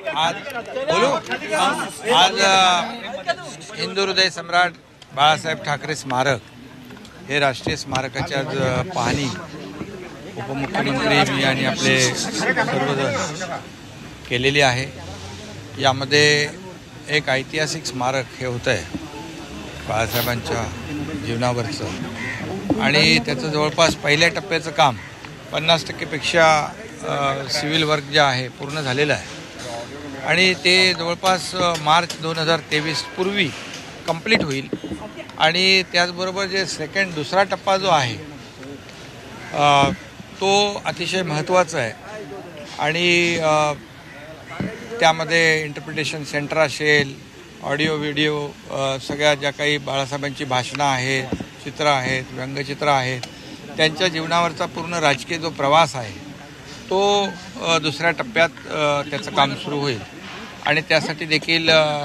आज बोलू आज हिंदू हृदय सम्राट बाळासाहेब ठाकरे स्मारक हे राष्ट्रीय स्मारकाची आज पाहणी उपमुख्यमंत्री मी आणि आपले सर्वजण केलेली आहे। यामध्ये एक ऐतिहासिक स्मारक हे होतं आहे बाळासाहेबांच्या जीवनावरचं आणि त्याचं जवळपास पहिल्या टप्प्याचं काम 50% पेक्षा सिव्हिल वर्क जे आहे पूर्ण झालेलं आहे आणि ते जवळपास मार्च 2023 पूर्वी कंप्लीट होईल। आणि त्याचबरोबर जे दुसरा टप्पा जो आहे तो अतिशय महत्त्वाचा आहे आणि त्यामध्ये इंटरप्रिटेशन सेंटर असेल, ऑडिओ व्हिडिओ सगळ्या ज्या काही बाळासाहेबांची भाषणं आहेत, चित्र आहेत, व्यंगचित्र आहेत, त्यांच्या जीवनावरचा पूर्ण राजकीय जो प्रवास आहे तो दुसऱ्या टप्प्यात त्याचं काम सुरू होईल आणि त्यासाठी देखील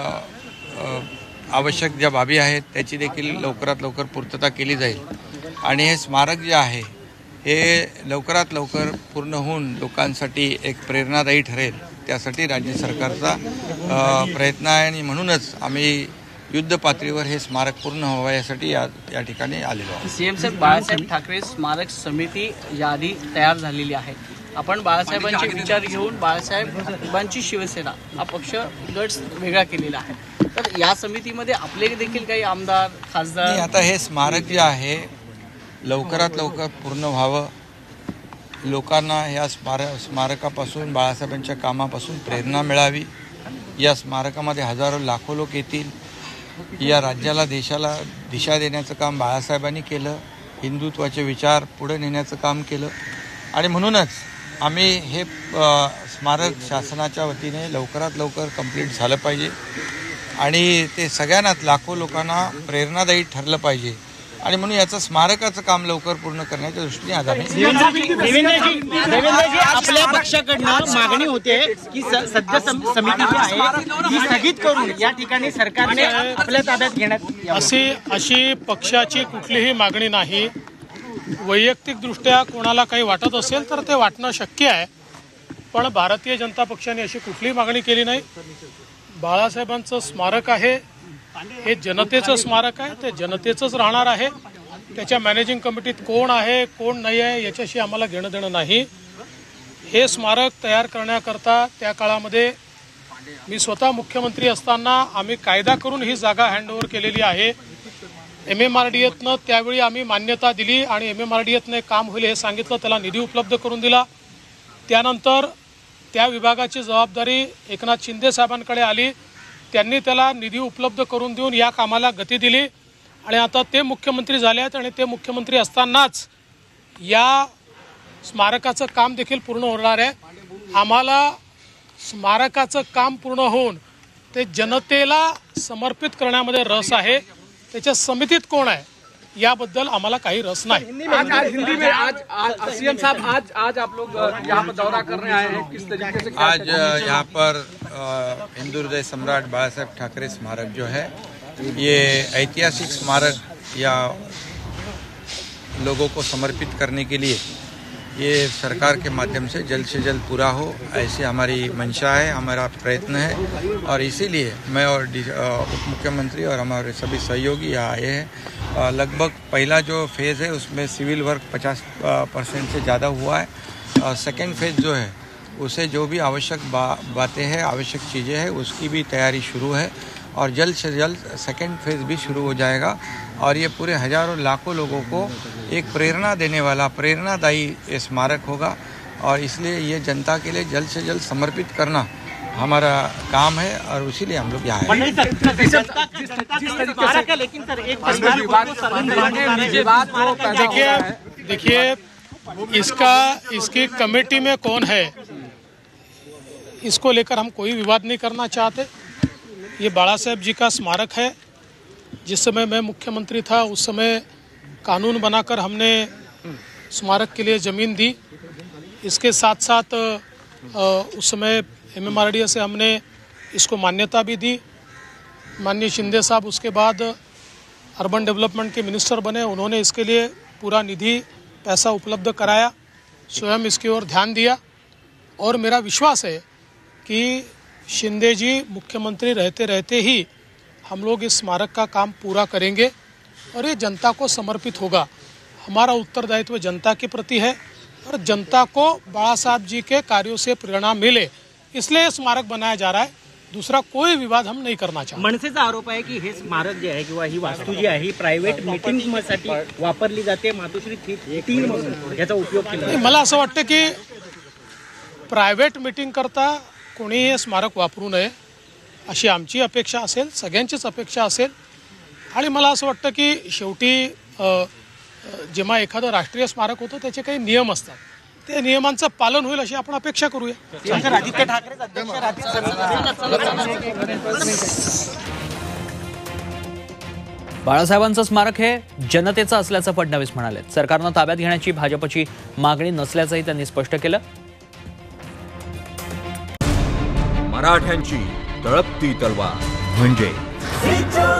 आवश्यक ज्या बाबी आहेत त्याची देखील लवकरात लवकर पूर्तता केली जाईल आणि हे स्मारक जे आहे हे लवकरात लवकर पूर्ण होऊन लोकांसाठी एक प्रेरणादायी ठरेल, त्यासाठी राज्य सरकारचा प्रयत्न आहे आणि म्हणूनच आम्ही युद्ध पातळीवर हे स्मारक पूर्ण व्हावं यासाठी या ठिकाणी आलेलो आहोत। सीएम साहेब, बाळासाहेब ठाकरे स्मारक समिती यादी तयार झालेली आहे। आपण बाळासाहेबांचे विचार घेऊन बाळासाहेबांची शिवसेना हा पक्ष गट वेगळा केलेला आहे, तर या समितीमध्ये आपले देखील काही आमदार खासदार आता हे स्मारक जे आहे लवकरात लवकर पूर्ण व्हावं, लोकांना या स्मारकापासून बाळासाहेबांच्या कामापासून प्रेरणा मिळावी। या स्मारकामध्ये हजारो लाखो लोक येतील। या राज्याला देशाला दिशा देण्याचं काम बाळासाहेबांनी केलं, हिंदुत्वाचे विचार पुढे नेण्याचं काम केलं आणि म्हणूनच आम्ही हे स्मारक शासनाच्या वतीने लवकरात लवकर कंप्लीट झालं पाहिजे आणि ते सगळ्यांनाच लाखो लोकांना प्रेरणादायी ठरलं पाहिजे आणि म्हणून याचं स्मारकाचं काम लवकर पूर्ण करण्याच्या दृष्टीने आज आम्ही देवेंद्रजी आपल्या पक्षाकडनं मागणी होते की सध्या समिती जी आहे ती स्थगित करून या ठिकाणी सरकारने आपल्या ताब्यात घेण्यात अशी पक्षाची कुठलीही मागणी नाही। वैयक्तिकदृष्ट्या कोणाला काही वाटत असेल तर ते वाटणं शक्य आहे, पण भारतीय जनता पक्षाने अशी कुठलीही मागणी केली नाही। बाळासाहेबांचं स्मारक आहे हे जनतेचं स्मारक आहे, ते जनतेचंच राहणार आहे। त्याच्या मॅनेजिंग कमिटीत कोण आहे कोण नाही आहे याच्याशी आम्हाला घेणं देणं नाही। हे स्मारक तयार करण्याकरता त्या काळामध्ये मी स्वतः मुख्यमंत्री असताना आम्ही कायदा करून ही जागा हँडओव्हर केलेली आहे। MMRDAतनं त्यावेळी आम्ही मान्यता दिली आणि MMRDAतनं काम होईल हे सांगितलं, त्याला निधी उपलब्ध करून दिला। त्यानंतर त्या विभागाची जबाबदारी एकनाथ शिंदे साहेबांकडे आली, त्यांनी त्याला निधी उपलब्ध करून देऊन या कामाला गती दिली आणि आता ते मुख्यमंत्री झाले आहेत आणि ते मुख्यमंत्री असतानाच या स्मारकाचं काम देखील पूर्ण होणार आहे। आम्हाला स्मारकाचं काम पूर्ण होऊन ते जनतेला समर्पित करण्यामध्ये रस आहे। त्याच्या समितीत कोण आहे याबद्दल आम्हाला काही रस नाही। सीएम साहब आज आप लोग यहाँ पर दौरा कर रहे हैं, किस तरीके से आज यहाँ पर हिंदू हृदय सम्राट बाळासाहेब ठाकरे स्मारक जो है ये ऐतिहासिक स्मारक या लोगों को समर्पित करने के लिए ये सरकार के माध्यम से जल्द पूरा हो ऐसी हमारी मंशा है, हमारा प्रयत्न है और इसीलिए मैं और उप मुख्यमंत्री और हमारे सभी सहयोगी यहाँ आए हैं। लगभग पहला जो फेज़ है उसमें सिविल वर्क 50% से ज़्यादा हुआ है। सेकेंड फेज़ जो है उसे जो भी आवश्यक बातें हैं, आवश्यक चीज़ें हैं, उसकी भी तैयारी शुरू है और जल्द से जल्द सेकेंड फेज़ भी शुरू हो जाएगा और ये पूरे हजारों लाखों लोगों को एक प्रेरणा देने वाला प्रेरणादायी स्मारक होगा और इसलिए ये जनता के लिए जल्द से जल्द समर्पित करना हमारा काम है और इसीलिए हम लोग यहाँ आए। देखिए इसकी कमेटी में कौन है इसको लेकर हम कोई विवाद नहीं करना चाहते। ये बाळासाहेब जी का स्मारक है। जिस समय मैं मुख्यमंत्री था उस समय कानून बनाकर हमने स्मारक के लिए ज़मीन दी। इसके साथ साथ उस समय MMRDA से हमने इसको मान्यता भी दी। माननीय शिंदे साहब उसके बाद अर्बन डेवलपमेंट के मिनिस्टर बने, उन्होंने इसके लिए पूरा निधि पैसा उपलब्ध कराया, स्वयं इसकी ओर ध्यान दिया और मेरा विश्वास है कि शिंदे जी मुख्यमंत्री रहते रहते ही हम लोग इस स्मारक का काम पूरा करेंगे और ये जनता को समर्पित होगा। हमारा उत्तरदायित्व जनता के प्रति है और जनता को बाला साहब जी के कार्यों से प्रेरणा मिले इसलिए ये स्मारक बनाया जा रहा है। दूसरा कोई विवाद हम नहीं करना चाहते। मनसेचा आरोप आहे की हे स्मारक जे आहे किंवा ही वास्तू जी आहे ही प्रायव्हेट मीटिंगसाठी वापरली जाते, मातोश्री थीम म्हणून याचा उपयोग केला जातो। मला असं वाटतं की प्रायव्हेट मीटिंग करता कोणीही हे स्मारक वापरू नये अशी आमची अपेक्षा असेल, सगळ्यांचीच अपेक्षा असेल। आणि मला असं वाटतं की शेवटी जेव्हा एखादं राष्ट्रीय स्मारक होतं त्याचे काही नियम असतात, ते नियमांचं पालन होईल अशी आपण अपेक्षा करूया। आदित्य ठाकरे बाळासाहेबांचं स्मारक हे जनतेचं असल्याचं फडणवीस म्हणाले। सरकारनं ताब्यात घेण्याची भाजपची मागणी नसल्याचंही त्यांनी स्पष्ट केलं। मराठ्यांची तळपती तलवार म्हणजे